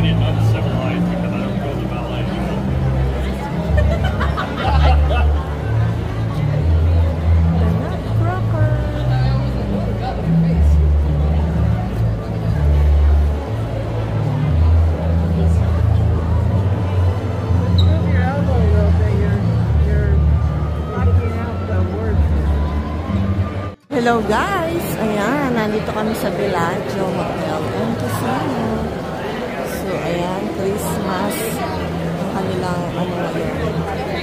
made it uncivilized because I don't go to ballet anymore. Hello guys! Ayan, nandito kami sa Bellagio Hotel and Casino. So, ayan, Christmas ang kanilang ano ngayon,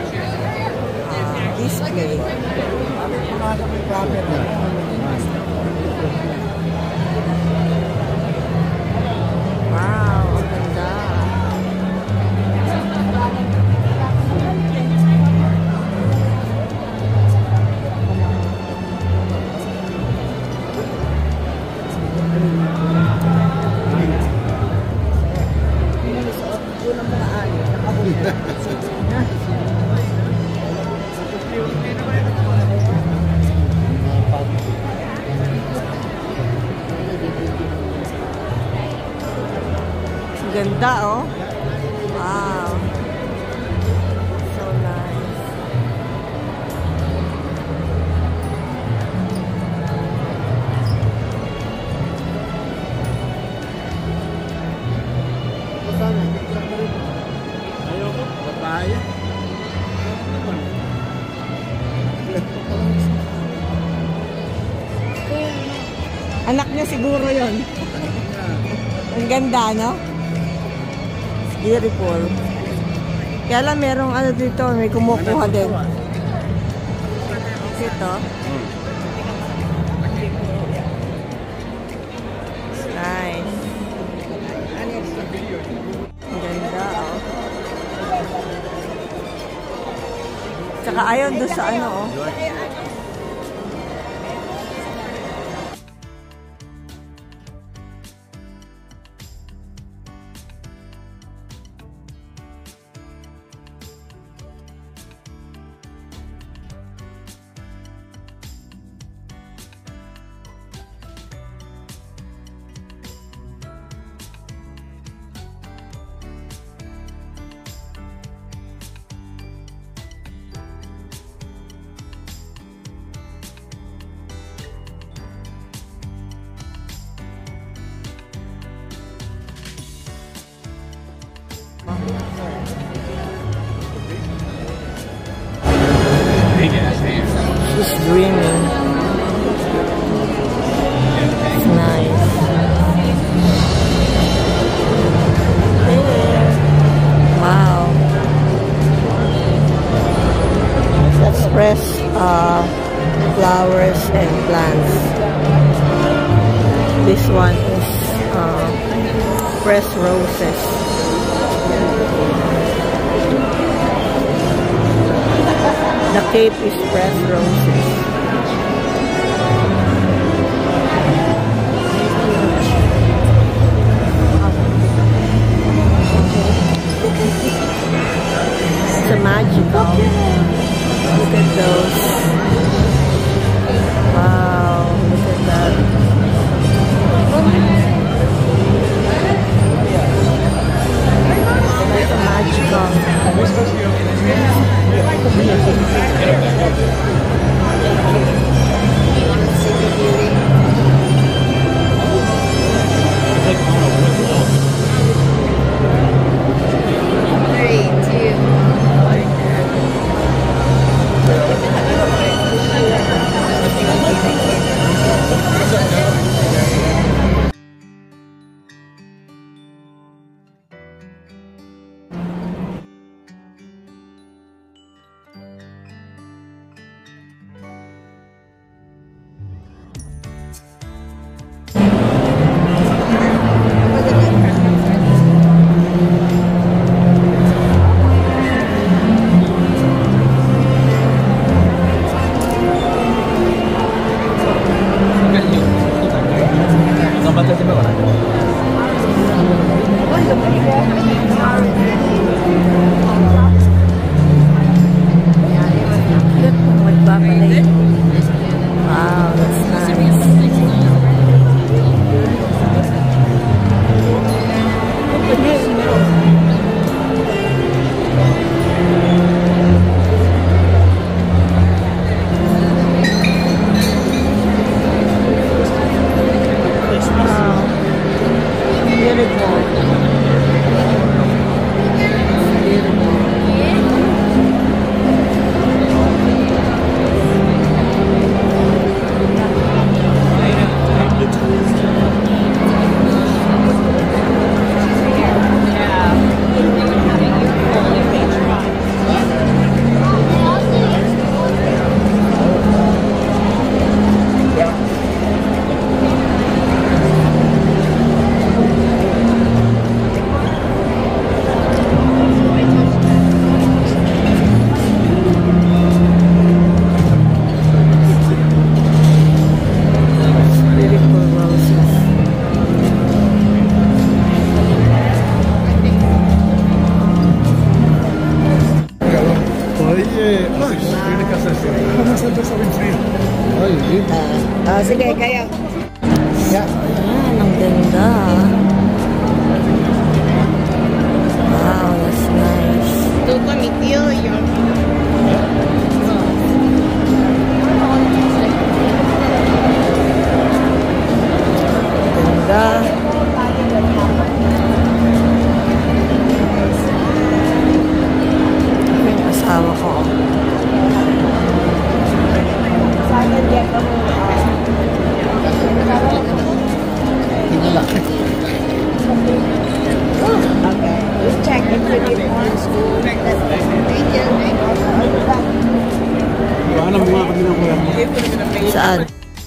display. Wow, ang ganda. Ganda, oh. Wow. So nice. Ayaw ko, papaya. Anak niya siguro yon. Ang ganda, no? Beautiful. Kaya lang merong ano dito, may kumukuha din. Ito. Nice. Ang ganda, oh. Tsaka ayon doon sa ano, oh. She's dreaming. It's nice. Wow. Let's press flowers and plants. This one is pressed roses. The cape is pressed roses. It's a magical. Look at those. Wow, look at that. It's a magical. Wow, that's nice. Ayan, ang ganda. Wow, that's nice. Ganda. Yung asawa ko. Okay. Just check if you need more school. Thank you. Paano mga kami ng kuya mo? Saan?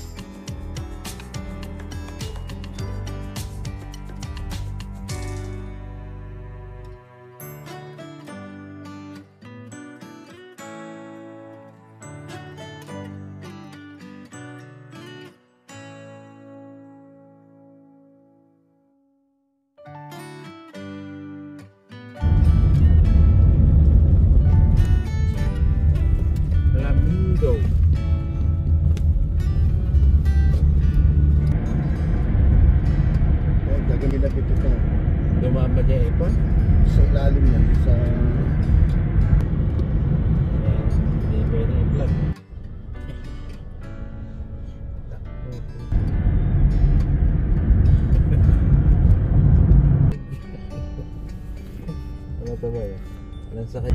Flamingo. Ginapit ito Dumama niya ipa? sa ilalim yan sa Hindi pwede i-vlog. Ano ba ba? Anong sakit?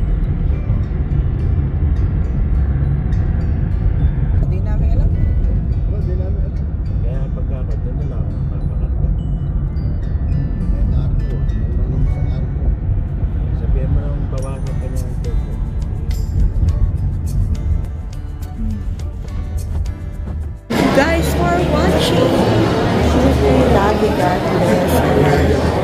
Hindi namin alam. di namin alam. Kaya pagkakot doon na lang makakanta. May arko, marunong sa arko. Sabihan mo nang bawasan ka niya ang peso. Guys, for watching. Lagi God bless.